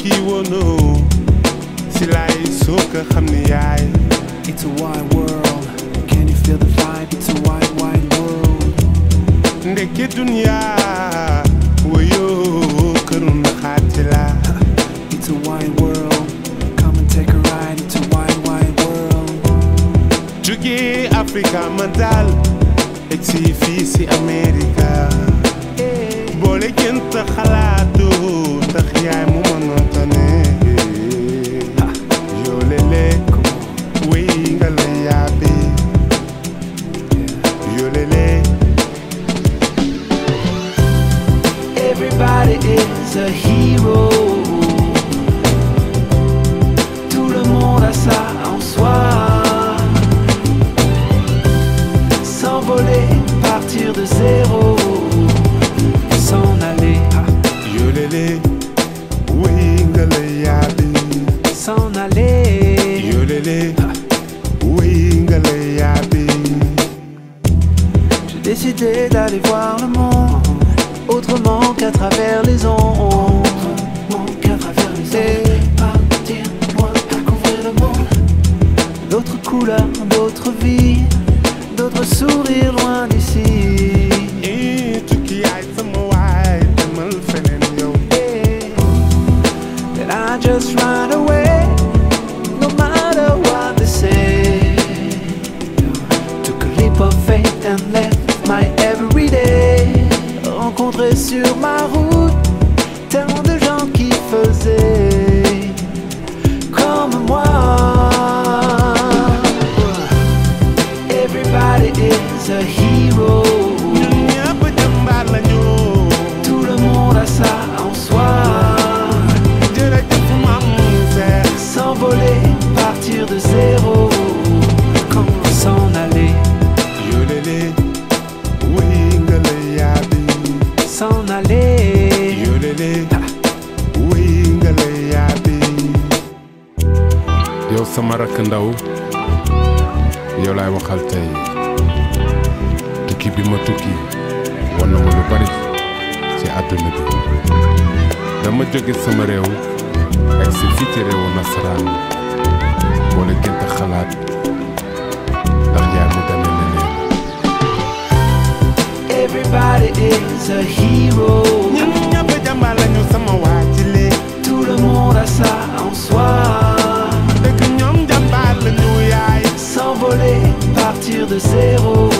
It's a wide world. Can you feel the vibe? It's a wide, wide world. Ndeke dunya wayo karun khatila. It's a wide world. Come and take a ride. It's a wide, wide world. Juge Africa mandal, exi fi si America. Bole kenta khalatu takhya mu manotane. Yolele wingale yabi. Yolele. Everybody is a hero. Tout le monde a ça en soi. S'envoler, partir de zéro, s'en aller. Yolele, wingale yabi. S'en aller. Yolele, wingale yabi. J'ai décidé d'aller voir le monde autrement qu'à travers les ondes. Et partir loin, découvrir le monde. D'autres couleurs, d'autres vies, d'autres sourires loin d'ici. Then I just run away, no matter what they say. Took a leap of faith and left my everyday. Rencontré sur ma route tellement de gens qui faisaient comme moi. Everybody is a hero. Tout le monde a ça en soi. S'envoler, partir de zéro, comment s'en aller. S'en aller. Yolele, wingale yabi. Yow sama rakk ndaw, yow laay waxal tey. Tukki bi ma tukki wan na ma lu bari ci àdduna bi. Dama jóge sama réew ak si fii ci réewu nasaraan boole gént xalaat ndax yaa mu demee neneen. Everybody is a hero. Tout le monde a ça en soi. S'envoler, partir de zéro.